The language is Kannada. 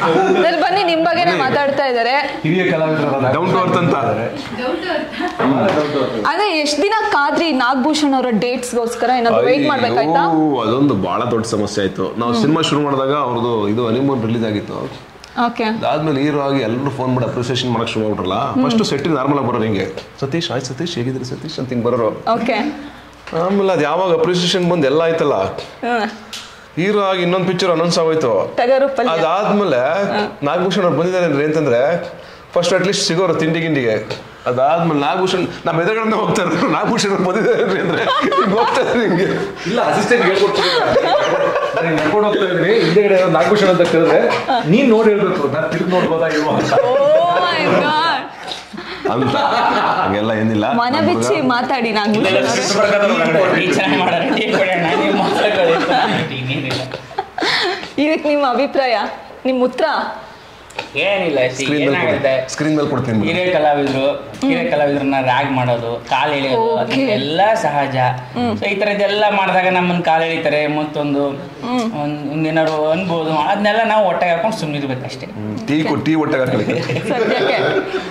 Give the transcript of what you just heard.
ಬನ್ನಿ ನಿಮ್ ಬಗ್ಗೆನೇ ಮಾತಾಡ್ತಾ ಇದಾರೆ. ಹಿರಿಯ ಕಲಾವಿದರ ಡೌನ್ ಟು ಅರ್ತ್ ಅಂತ. ಅದೇ ಎಷ್ಟ್ ದಿನ ಕಾದ್ರಿ ನಾಗಭೂಷಣ್ ಅವರ ಡೇಟ್ಸ್ಗೋಸ್ಕರ? ಏನಾದ್ರು ವೇಟ್ ಮಾಡ್ಬೇಕಾಯ್ತಾ? ಅದೊಂದು ಬಹಳ ದೊಡ್ಡ ಸಮಸ್ಯೆ ಆಯ್ತು. ನಾವು ಸಿನಿಮಾ ಶುರು ಮಾಡಿದಾಗ ಅವ್ರದ್ದು ಇದು ಹನಿಮೂನ್ ರಿಲೀಸ್ ಆಗಿತ್ತು. ಅದಾದ್ಮೇಲೆ ಹೀರೋ ಆಗಿ ಎಲ್ಲರೂ ಫೋನ್ ಮಾಡಿ ಅಪ್ರಿಸಿಯೇಷನ್ ಮಾಡಕ್ ಶುರು ಮಾಡ್ಬಿಟ್ರಲ್ಲ. ಫಸ್ಟ್ ಸೆಟ್ಟಿಗೆ ನಾರ್ಮಲ್ ಆಗಿ ಬರೋರು ಹಿಂಗೆ, ಸತೀಶ್ ಆಯ್ತು ಸತೀಶ್ ಹೇಗಿದ್ರಿ ಸತೀಶ್ ಅಂತ ಹಿಂಗೆ ಬರೋರು. ಆಮೇಲೆ ಅದು ಯಾವಾಗ ಅಪ್ರಿಸಿಯೇಷನ್ ಬಂದು ಎಲ್ಲ ಆಯ್ತಲ್ಲ, ಹೀರೋ ಆಗಿ ಇನ್ನೊಂದು ಪಿಕ್ಚರ್ ಅನೌನ್ಸ್ ಆಗೋಯ್ತು. ಅದಾದ್ಮೇಲೆ ನಾಗಭೂಷಣ್ ಅವ್ರು ಬಂದಿದ್ದಾರೆ ಅಂತಂದ್ರೆ ಫಸ್ಟ್ ಅಟ್ಲೀಸ್ಟ್ ಸಿಗೋರು ತಿಂಡಿ ಗಿಂಡಿಗೆ. ಅದಾದ್ಮೇಲೆ ನಾಗಭೂಷಣ್ ನಮ್ಮ ಎದುರುಗಡೆ ಹೋಗ್ತಾ ಇದ್ರು, ನಾಗಭೂಷಣ್ ಅವ್ರು ಬಂದಿದ್ದಾರೆ ಅಂದ್ರೆ ಹೋಗ್ತಾ ಇದ್ರು ಹಿಂಗೆ. ಇಲ್ಲ ಅಸಿಸ್ಟೆಂಟ್ ಹೇಳ್ಕೊಡ್ಕೊಂಡು ಹೋಗ್ತಾ ಇದ್ರಿ, ಹಿಂದೆಗಡೆ ನಾಗಭೂಷಣ್ ಅಂತ ಕೇಳಿದ್ರೆ ನೀನ್ ನೋಡಿ ಹೇಳ್ಬೇಕು, ನಾನು ತಿರುಗಿ ನೋಡ್ಬೋದಾ ಇಲ್ವಾ ಅಂತ. ಹಂಗೆಲ್ಲ ಏನಿಲ್ಲ, ಮನೆ ಬಿಚ್ಚಿ ಮಾತಾಡಿ. ಇದಕ್ಕೆ ನಿಮ್ಮ ಅಭಿಪ್ರಾಯ, ನಿಮ್ಮ ಉತ್ತರ ಏನಿಲ್ಲ. ಸ್ಕ್ರೀನ್ ಮೇಲೆ ಕೊಡ್ತೀನಿ. ಹಿರಿಯ ಕಲಾವಿದ್ರನ್ನ ರ್ಯಾಗ್ ಮಾಡೋದು, ಕಾಲು ಎಳೆಯೋದು ಎಲ್ಲ ಸಹಜ. ಸೊ ಈ ತರದ್ದೆಲ್ಲ ಮಾಡಿದಾಗ ನಮ್ಮನ್ನ ಕಾಲು ಎಳಿತಾರೆ, ಮತ್ತೊಂದು ಒಂದೇನಾದ್ರು ಅನ್ಬೋದು, ಅದನ್ನೆಲ್ಲ ನಾವು ಒಟ್ಟಿಗೆ ಹಾಕೊಂಡು ಸುಮ್ಮನಿರ್ಬೇಕಷ್ಟೇ. ಟೀ ಒಟ್ಟಿಗೆ ಹಾಕಲಿಕ್ಕೆ.